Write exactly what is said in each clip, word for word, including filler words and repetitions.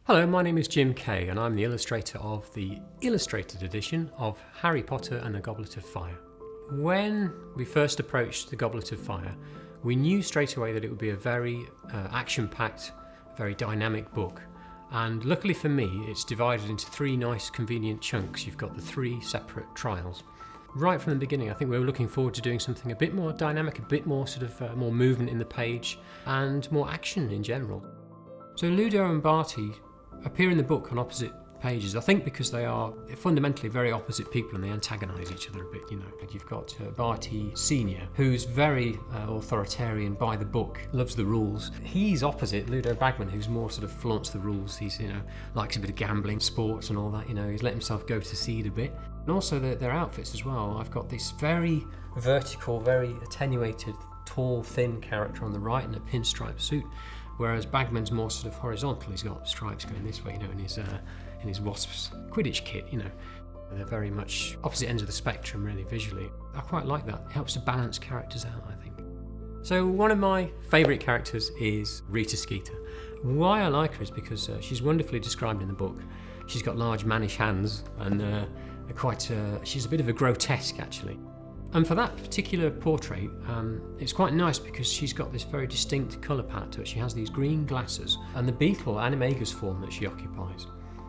Hello, my name is Jim Kay and I'm the illustrator of the illustrated edition of Harry Potter and the Goblet of Fire. When we first approached the Goblet of Fire, we knew straight away that it would be a very uh, action-packed, very dynamic book. And luckily for me, it's divided into three nice convenient chunks. You've got the three separate trials. Right from the beginning, I think we were looking forward to doing something a bit more dynamic, a bit more sort of uh, more movement in the page and more action in general. So Ludo and Barty appear in the book on opposite pages, I think because they are fundamentally very opposite people and they antagonise each other a bit, you know. You've got uh, Barty Senior, who's very uh, authoritarian by the book, loves the rules. He's opposite Ludo Bagman, who's more sort of flaunts the rules. He's, you know, likes a bit of gambling, sports and all that, you know. He's let himself go to seed a bit. And also their, their outfits as well. I've got this very vertical, very attenuated, tall, thin character on the right in a pinstripe suit, whereas Bagman's more sort of horizontal. He's got stripes going this way, you know, in his uh, in his Wasps Quidditch kit, you know. They're very much opposite ends of the spectrum, really, visually. I quite like that. It helps to balance characters out, I think. So one of my favourite characters is Rita Skeeter. Why I like her is because uh, she's wonderfully described in the book. She's got large mannish hands and uh, quite. Uh, she's a bit of a grotesque, actually. And for that particular portrait, um, it's quite nice because she's got this very distinct colour palette to it. She has these green glasses, and the beetle, Animagus form that she occupies,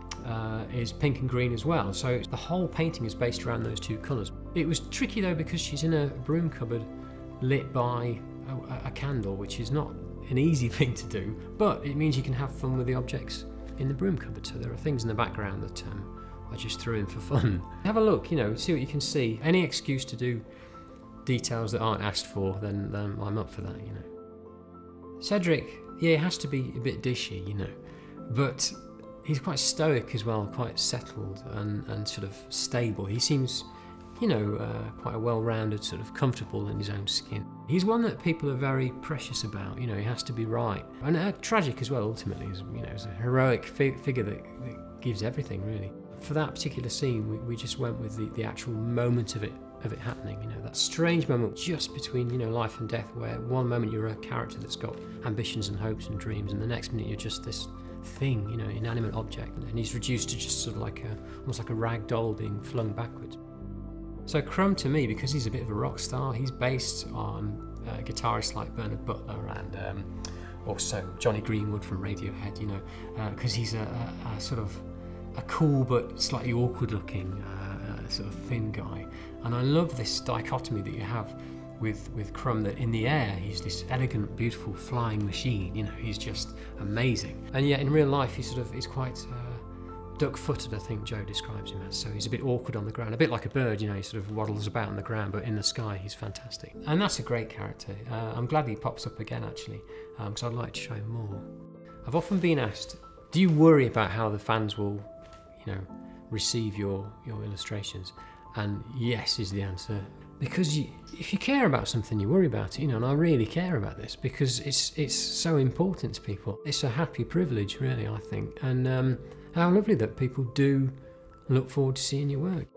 uh, is pink and green as well. So the whole painting is based around those two colours. It was tricky though because she's in a broom cupboard lit by a, a candle, which is not an easy thing to do, but it means you can have fun with the objects in the broom cupboard. So there are things in the background that um, I just threw in for fun. Have a look, you know, see what you can see. Any excuse to do details that aren't asked for, then um, I'm up for that, you know. Cedric, yeah, he has to be a bit dishy, you know, but he's quite stoic as well, quite settled and, and sort of stable. He seems, you know, uh, quite a well-rounded, sort of comfortable in his own skin. He's one that people are very precious about, you know, he has to be right. And uh, tragic as well, ultimately, as, you know, as a heroic fi figure that, that gives everything, really. For that particular scene, we, we just went with the, the actual moment of it, of it happening, you know, that strange moment just between, you know, life and death, where one moment you're a character that's got ambitions and hopes and dreams, and the next minute you're just this thing, you know, inanimate object, and he's reduced to just sort of like a, almost like a rag doll being flung backwards. So Crumb, to me, because he's a bit of a rock star, he's based on uh, guitarists like Bernard Butler and um, also Johnny Greenwood from Radiohead, you know, because uh, he's a, a, a sort of a cool but slightly awkward looking uh, uh, sort of thin guy. And I love this dichotomy that you have with, with Crumb, that in the air he's this elegant, beautiful flying machine, you know, he's just amazing. And yet in real life he's sort of, he's quite uh, duck-footed, I think Joe describes him as. So he's a bit awkward on the ground, a bit like a bird, you know, he sort of waddles about on the ground, but in the sky he's fantastic. And that's a great character. Uh, I'm glad he pops up again, actually, because um, I'd like to show him more. I've often been asked, do you worry about how the fans will, you know, receive your, your illustrations? And yes is the answer. Because you, if you care about something, you worry about it, you know, and I really care about this because it's it's so important to people. It's a happy privilege, really, I think. And um, how lovely that people do look forward to seeing your work.